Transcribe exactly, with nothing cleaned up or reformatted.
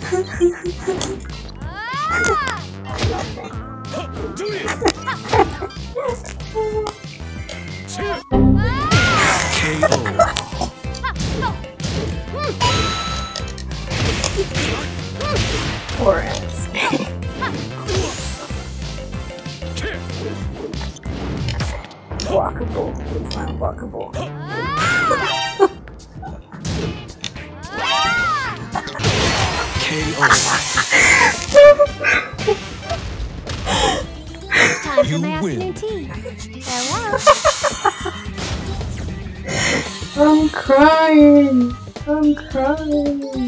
Poor N S K. Blockable. It's not blockable. K O. It's time You for my win. afternoon tea. Farewell. I'm crying. I'm crying.